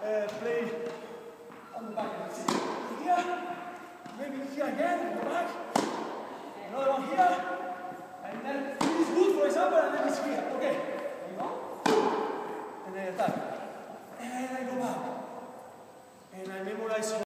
play on the back of the seat. Here, maybe here again, go back. Another one here, and then this is good, for example, and then it's here. Okay, there you go. And then attack.